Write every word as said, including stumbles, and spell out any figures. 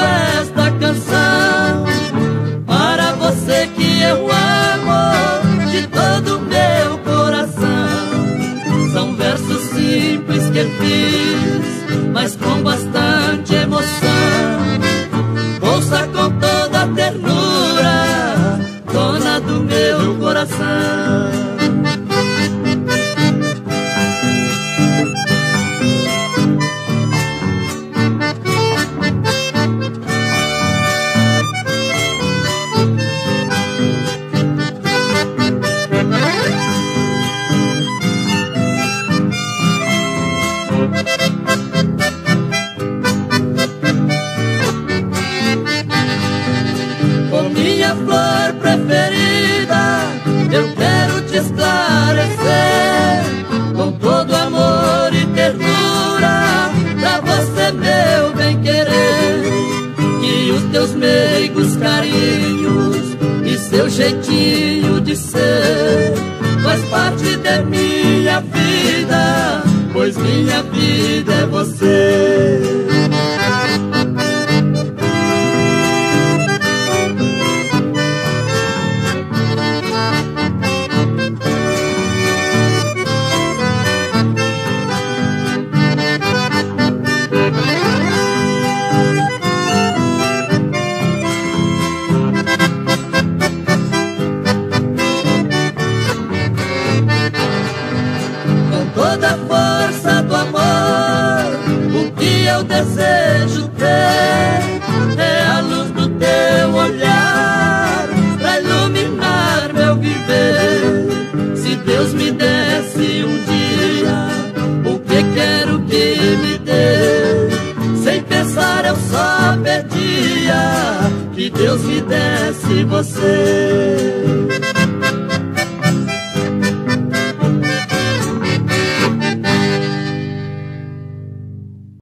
esta canção para você que eu amo de todo o meu coração. São versos simples que fiz, mas com bastante emoção. Ouça com toda a ternura, dona do meu coração. Com minha flor preferida, eu quero te esclarecer, com todo amor e ternura, pra você, meu bem-querer. Que os teus meigos carinhos e seu jeitinho de ser faz parte da minha vida, pois minha vida é você. Toda a força do amor, o que eu desejo ter é a luz do teu olhar pra iluminar meu viver. Se Deus me desse um dia o que quero que me dê, sem pensar eu só pedia que Deus me desse você.